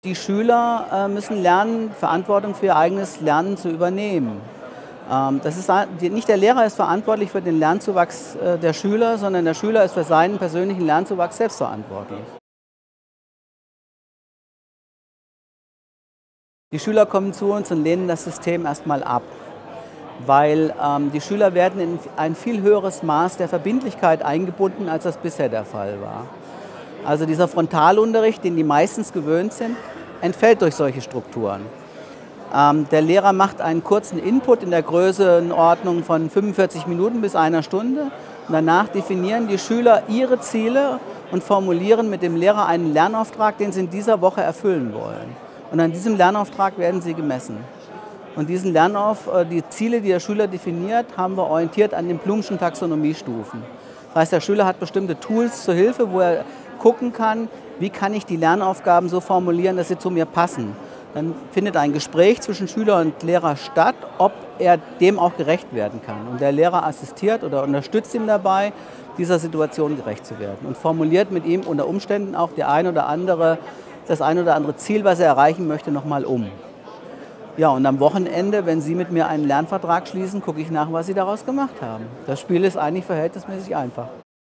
Die Schüler müssen lernen, Verantwortung für ihr eigenes Lernen zu übernehmen. Nicht der Lehrer ist verantwortlich für den Lernzuwachs der Schüler, sondern der Schüler ist für seinen persönlichen Lernzuwachs selbst verantwortlich. Die Schüler kommen zu uns und lehnen das System erstmal ab, weil die Schüler werden in ein viel höheres Maß der Verbindlichkeit eingebunden, als das bisher der Fall war. Also dieser Frontalunterricht, den die meistens gewöhnt sind, entfällt durch solche Strukturen. Der Lehrer macht einen kurzen Input in der Größenordnung von 45 Minuten bis einer Stunde. Und danach definieren die Schüler ihre Ziele und formulieren mit dem Lehrer einen Lernauftrag, den sie in dieser Woche erfüllen wollen. Und an diesem Lernauftrag werden sie gemessen. Und die Ziele, die der Schüler definiert, haben wir orientiert an den Bloomschen Taxonomiestufen. Das heißt, der Schüler hat bestimmte Tools zur Hilfe, wo er gucken kann, wie kann ich die Lernaufgaben so formulieren, dass sie zu mir passen. Dann findet ein Gespräch zwischen Schüler und Lehrer statt, ob er dem auch gerecht werden kann. Und der Lehrer assistiert oder unterstützt ihn dabei, dieser Situation gerecht zu werden und formuliert mit ihm unter Umständen auch das ein oder andere Ziel, was er erreichen möchte, nochmal um. Ja, und am Wochenende, wenn Sie mit mir einen Lernvertrag schließen, gucke ich nach, was Sie daraus gemacht haben. Das Spiel ist eigentlich verhältnismäßig einfach.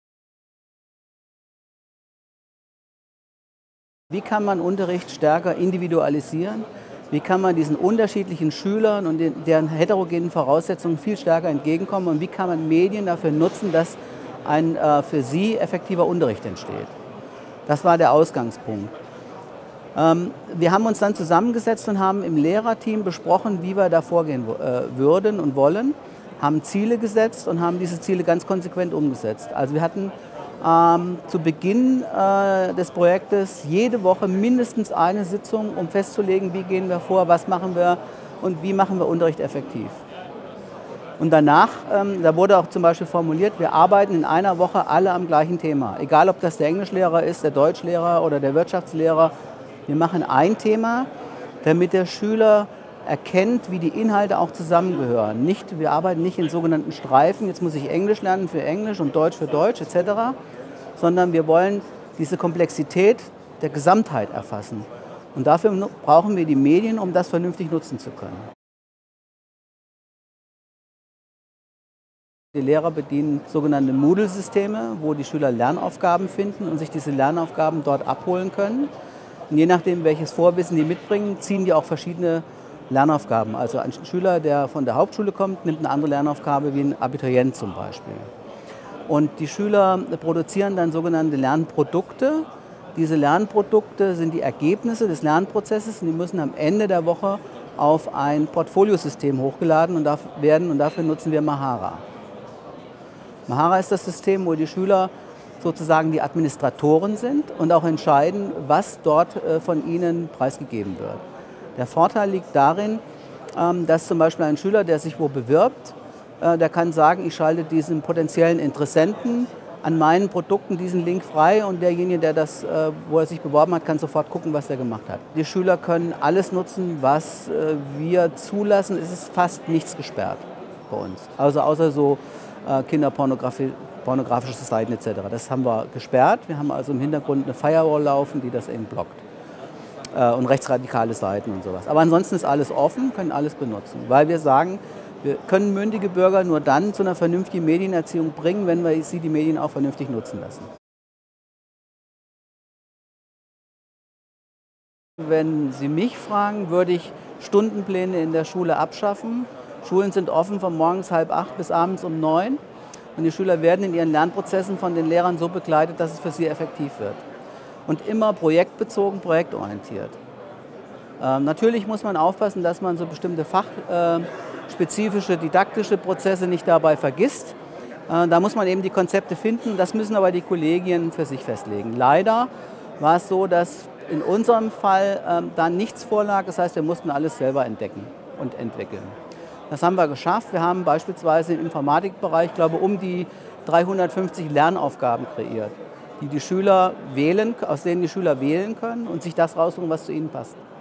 Wie kann man Unterricht stärker individualisieren? Wie kann man diesen unterschiedlichen Schülern und deren heterogenen Voraussetzungen viel stärker entgegenkommen? Und wie kann man Medien dafür nutzen, dass ein für sie effektiver Unterricht entsteht? Das war der Ausgangspunkt. Wir haben uns dann zusammengesetzt und haben im Lehrerteam besprochen, wie wir da vorgehen würden und wollen, haben Ziele gesetzt und haben diese Ziele ganz konsequent umgesetzt. Also wir hatten zu Beginn des Projektes jede Woche mindestens eine Sitzung, um festzulegen, wie gehen wir vor, was machen wir und wie machen wir Unterricht effektiv. Und danach, da wurde auch zum Beispiel formuliert, wir arbeiten in einer Woche alle am gleichen Thema. Egal, ob das der Englischlehrer ist, der Deutschlehrer oder der Wirtschaftslehrer. Wir machen ein Thema, damit der Schüler erkennt, wie die Inhalte auch zusammengehören. Wir arbeiten nicht in sogenannten Streifen, jetzt muss ich Englisch lernen für Englisch und Deutsch für Deutsch etc., sondern wir wollen diese Komplexität der Gesamtheit erfassen. Und dafür brauchen wir die Medien, um das vernünftig nutzen zu können. Die Lehrer bedienen sogenannte Moodle-Systeme, wo die Schüler Lernaufgaben finden und sich diese Lernaufgaben dort abholen können. Und je nachdem, welches Vorwissen die mitbringen, ziehen die auch verschiedene Lernaufgaben. Also ein Schüler, der von der Hauptschule kommt, nimmt eine andere Lernaufgabe wie ein Abiturient zum Beispiel. Und die Schüler produzieren dann sogenannte Lernprodukte. Diese Lernprodukte sind die Ergebnisse des Lernprozesses und die müssen am Ende der Woche auf ein Portfoliosystem hochgeladen werden und dafür nutzen wir Mahara. Mahara ist das System, wo die Schüler sozusagen die Administratoren sind und auch entscheiden, was dort von ihnen preisgegeben wird. Der Vorteil liegt darin, dass zum Beispiel ein Schüler, der sich wo bewirbt, der kann sagen, ich schalte diesen potenziellen Interessenten an meinen Produkten diesen Link frei und derjenige, wo er sich beworben hat, kann sofort gucken, was er gemacht hat. Die Schüler können alles nutzen, was wir zulassen. Es ist fast nichts gesperrt bei uns. Also außer so kinderpornografische Seiten etc. Das haben wir gesperrt. Wir haben also im Hintergrund eine Firewall laufen, die das eben blockt. Und rechtsradikale Seiten und sowas. Aber ansonsten ist alles offen, können alles benutzen. Weil wir sagen, wir können mündige Bürger nur dann zu einer vernünftigen Medienerziehung bringen, wenn wir sie die Medien auch vernünftig nutzen lassen. Wenn Sie mich fragen, würde ich Stundenpläne in der Schule abschaffen. Schulen sind offen von morgens 7:30 bis abends um 9. Und die Schüler werden in ihren Lernprozessen von den Lehrern so begleitet, dass es für sie effektiv wird. Und immer projektbezogen, projektorientiert. Natürlich muss man aufpassen, dass man so bestimmte fachspezifische, didaktische Prozesse nicht dabei vergisst. Da muss man eben die Konzepte finden, das müssen aber die Kollegien für sich festlegen. Leider war es so, dass in unserem Fall da nichts vorlag, das heißt, wir mussten alles selber entdecken und entwickeln. Das haben wir geschafft. Wir haben beispielsweise im Informatikbereich, glaube ich, um die 350 Lernaufgaben kreiert, aus denen die Schüler wählen können und sich das raussuchen, was zu ihnen passt.